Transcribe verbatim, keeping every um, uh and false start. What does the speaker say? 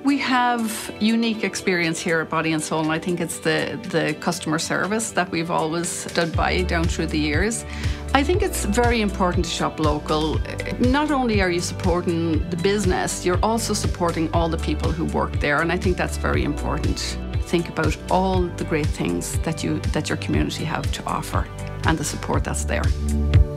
we have unique experience here at Body and Soul, and I think it's the, the customer service that we've always stood by down through the years. I think it's very important to shop local. Not only are you supporting the business, you're also supporting all the people who work there, and I think that's very important. Think about all the great things that you that your community have to offer and the support that's there.